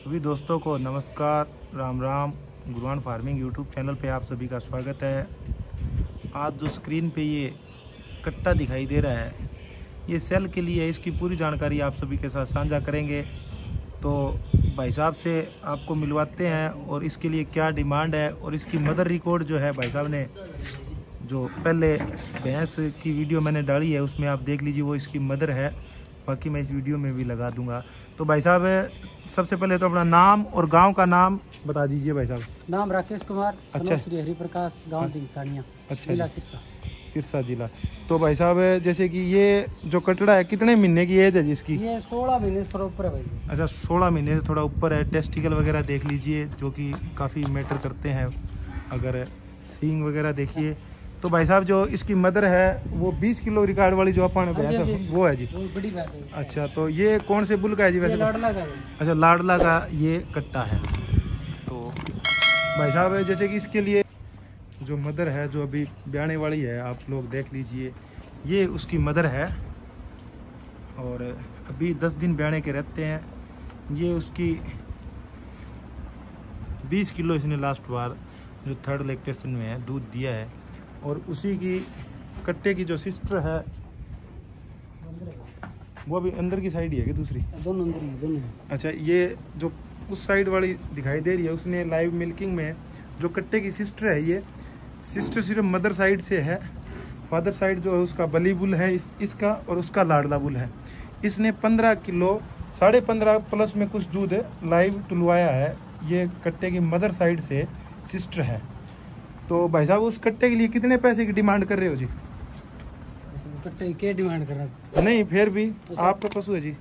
सभी दोस्तों को नमस्कार, Ram Ram. Guruwan farming YouTube channel पे आप सभी का स्वागत है। आज जो स्क्रीन पे ये कट्टा दिखाई दे रहा है, ये सेल के लिए है। इसकी पूरी जानकारी आप सभी के साथ साझा करेंगे। तो भाई साहब से आपको मिलवाते हैं और इसके लिए क्या डिमांड है और इसकी मदर रिकॉर्ड जो है, भाई साहब ने जो पहले भैंस की वीडियो मैंने डाली है उसमें आप देख लीजिए, वो इसकी मदर है। बाकी मैं इस वीडियो में भी लगा दूंगा। तो भाई साहब सबसे पहले तो अपना नाम और गांव का नाम बता दीजिए। भाई साहब नाम राकेश कुमार, अच्छा, श्री हरि प्रकाश, गाँव दिंगतानिया, अच्छा, जिला सिरसा। सिरसा जिला। तो भाई साहब जैसे कि ये जो कटड़ा है, कितने महीने की एज है जिसकी? ये 16 महीने से थोड़ा ऊपर है भाई। अच्छा, 16 महीने से थोड़ा ऊपर है। टेस्टिकल वगैरह देख लीजिए, जो कि काफ़ी मैटर करते हैं। अगर सींग वगैरह देखिए तो भाई साहब जो इसकी मदर है वो 20 किलो रिकॉर्ड वाली जो अपन भैंस है वो है जी, वो बड़ी भैंस है। अच्छा, तो ये कौन से बुल का है जी? वैसे लाडला का है। अच्छा, लाडला का ये कट्टा है। तो भाई साहब जैसे कि इसके लिए जो मदर है, जो अभी ब्याने वाली है, आप लोग देख लीजिए, ये उसकी मदर है और अभी 10 दिन ब्याने के रहते हैं। ये उसकी 20 किलो इसने लास्ट बार जो थर्ड लैक्टेशन में है दूध दिया है। और उसी की कट्टे की जो सिस्टर है वो अभी अंदर की साइड ही है कि दूसरी? दोनों अंदर ही, दोनों। अच्छा, ये जो उस साइड वाली दिखाई दे रही है, उसने लाइव मिल्किंग में जो कट्टे की सिस्टर है, ये सिस्टर सिर्फ मदर साइड से है। फादर साइड जो है उसका बली बुल है इसका, और उसका लाडला बुल है। इसने 15 किलो 15.5 प्लस में कुछ दूध लाइव तुलवाया है। ये कट्टे की मदर साइड से सिस्टर है। तो भाई साहब उस कट्टे के लिए कितने पैसे की डिमांड कर रहे हो जी? कट्टे क्या डिमांड कर रहा है? नहीं, फिर भी आपका पशु है जी।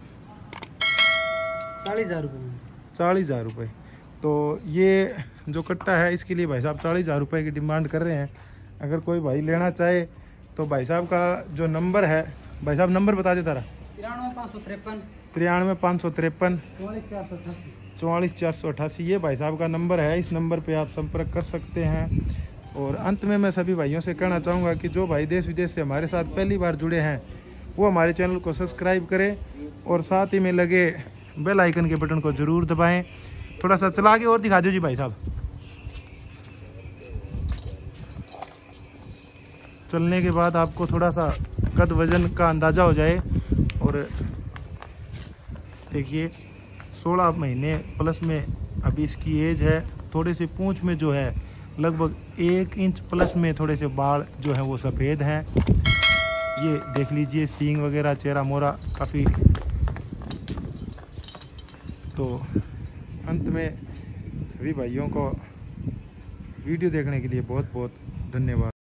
40,000 रुपये। 40,000 रुपये। तो ये जो कट्टा है इसके लिए भाई साहब 40,000 रुपये की डिमांड कर रहे हैं। अगर कोई भाई लेना चाहे तो भाई साहब का जो नंबर है, भाई साहब नंबर बता दे तारा। 93,553 93,553 44,488 44,488 ये भाई साहब का नंबर है। इस नंबर पे आप संपर्क कर सकते हैं। और अंत में मैं सभी भाइयों से कहना चाहूँगा कि जो भाई देश विदेश से हमारे साथ पहली बार जुड़े हैं वो हमारे चैनल को सब्सक्राइब करें और साथ ही में लगे बेल आइकन के बटन को ज़रूर दबाएं। थोड़ा सा चला के और दिखा दो जी भाई साहब। चलने के बाद आपको थोड़ा सा कद वजन का अंदाज़ा हो जाए। और देखिए 16 महीने प्लस में अभी इसकी एज है। थोड़े से पूंछ में जो है लगभग 1 इंच प्लस में थोड़े से बाल जो है वो सफ़ेद हैं। ये देख लीजिए, सींग वगैरह, चेहरा मोरा काफ़ी। तो अंत में सभी भाइयों को वीडियो देखने के लिए बहुत बहुत धन्यवाद।